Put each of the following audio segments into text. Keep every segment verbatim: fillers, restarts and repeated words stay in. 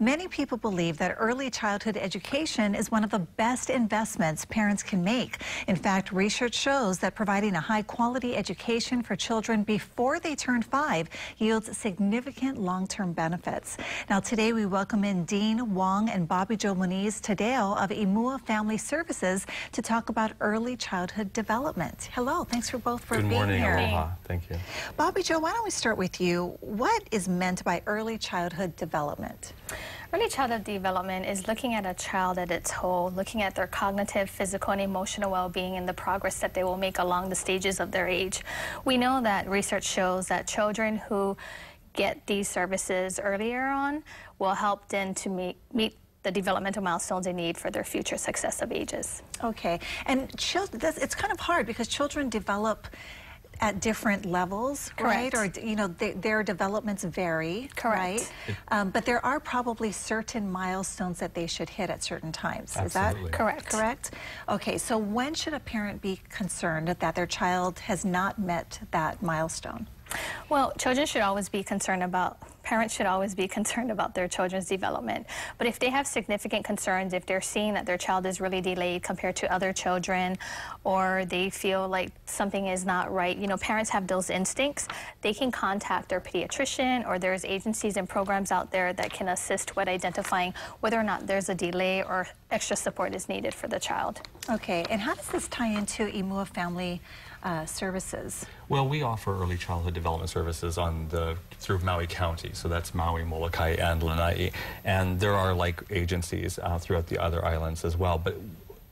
Many people believe that early childhood education is one of the best investments parents can make. In fact, research shows that providing a high-quality education for children before they turn five yields significant long-term benefits. Now, today we welcome in Dean Wong and Bobbie-Jo Moniz Tadeo of Imua Family Services to talk about early childhood development. Hello, thanks for both for Good being morning, here. Aloha. Thank you. Bobbie-Jo, why don't we start with you? What is meant by early childhood development? Early childhood development is looking at a child at its whole, looking at their cognitive, physical, and emotional well-being and the progress that they will make along the stages of their age. We know that research shows that children who get these services earlier on will help them to meet, meet the developmental milestones they need for their future successive ages. Okay, and children, it's kind of hard because children develop at different levels, Correct. right? Or, you know, they, their developments vary, Correct. right? Um, but there are probably certain milestones that they should hit at certain times. Absolutely. Is that Correct. correct? Okay, so when should a parent be concerned that their child has not met that milestone? Well, children should always be concerned about, parents should always be concerned about their children's development. But if they have significant concerns, if they're seeing that their child is really delayed compared to other children, or they feel like something is not right, you know, parents have those instincts, they can contact their pediatrician, or there's agencies and programs out there that can assist with identifying whether or not there's a delay or extra support is needed for the child. Okay, and how does this tie into Imua Family uh, Services? Well, we offer early childhood development services on the through Maui County, so that's Maui, Molokai, and Lanai, and there are like agencies uh, throughout the other islands as well. But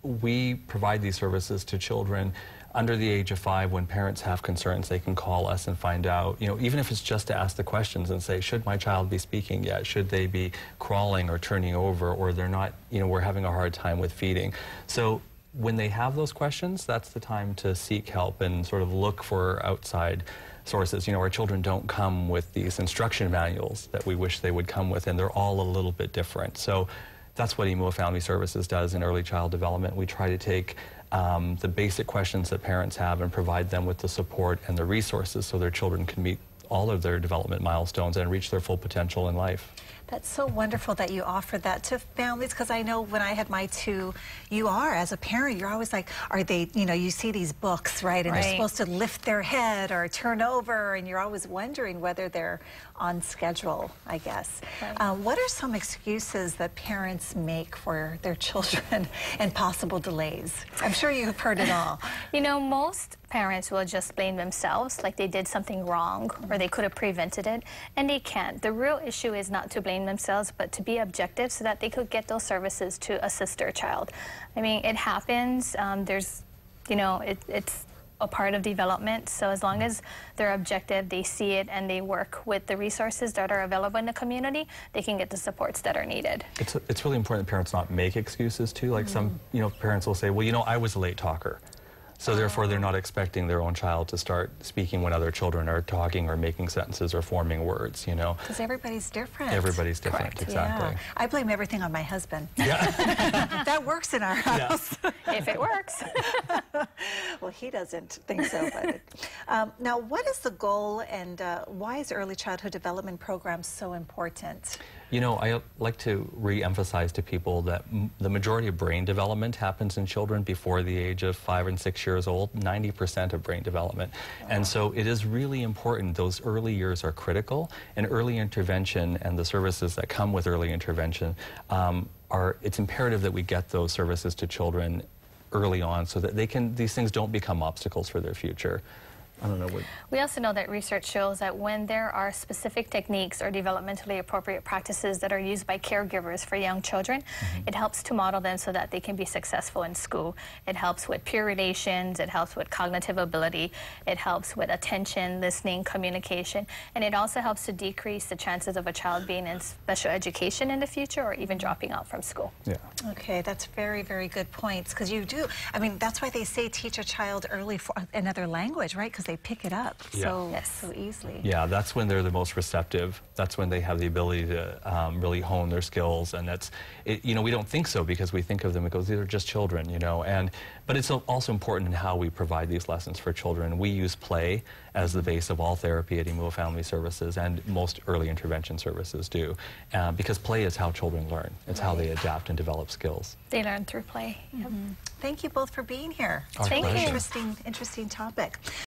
we provide these services to children under the age of five. When parents have concerns, they can call us and find out, you know, even if it's just to ask the questions and say, should my child be speaking yet? Should they be crawling or turning over, or they're not, you know, we're having a hard time with feeding. So when they have those questions, that's the time to seek help and sort of look for outside sources. You know, our children don't come with these instruction manuals that we wish they would come with, and they're all a little bit different. So that's what Imua Family Services does in early child development. We try to take um, the basic questions that parents have and provide them with the support and the resources so their children can meet all of their development milestones and reach their full potential in life. That's so wonderful that you offer that to families, because I know when I had my two, you are, as a parent, you're always like, are they, you know, you see these books, right, and Right. they're supposed to lift their head or turn over, and you're always wondering whether they're on schedule, I guess. Right. Uh, what are some excuses that parents make for their children and possible delays? I'm sure you've heard it all. You know, most parents will just blame themselves, like they did something wrong or they could have prevented it, and they can't. The real issue is not to blame themselves, but to be objective so that they could get those services to assist their child. I mean, it happens. Um, there's, you know, it, it's a part of development, so as long as they're objective, they see it, and they work with the resources that are available in the community, they can get the supports that are needed. It's, it's really important that parents not make excuses too. Like mm-hmm. some, you know, parents will say, well, you know, I was a late talker. So therefore, they're not expecting their own child to start speaking when other children are talking or making sentences or forming words, you know. Because everybody's different. Everybody's different, Correct. exactly. Yeah. I blame everything on my husband. Yeah. That works in our house. Yeah. If it works. Well, he doesn't think so. But um, now, what is the goal, and uh, why is early childhood development program so important? You know, I like to re-emphasize to people that m the majority of brain development happens in children before the age of five and six years old, ninety percent of brain development. Wow. And so it is really important. Those early years are critical, and early intervention and the services that come with early intervention um, are, it's imperative that we get those services to children early on so that they can, these things don't become obstacles for their future. I don't know what... We also know that research shows that when there are specific techniques or developmentally appropriate practices that are used by caregivers for young children, mm-hmm. it helps to model them so that they can be successful in school. It helps with peer relations, it helps with cognitive ability, it helps with attention, listening, communication, and it also helps to decrease the chances of a child being in special education in the future or even dropping out from school. Yeah. Okay, that's very, very good points, because you do, I mean, that's why they say teach a child early for another language, right? Because they pick it up Yeah. so, Yes. so easily. Yeah, that's when they're the most receptive. That's when they have the ability to um, really hone their skills. And that's, it, you know, we don't think so because we think of them as these are just children, you know. And but it's also important in how we provide these lessons for children. We use play as the base of all therapy at Imua Family Services, and most early intervention services do, uh, because play is how children learn. It's right. how they adapt and develop skills. They learn through play. Mm-hmm. Thank you both for being here. Our Thank pleasure. you. Interesting, interesting topic.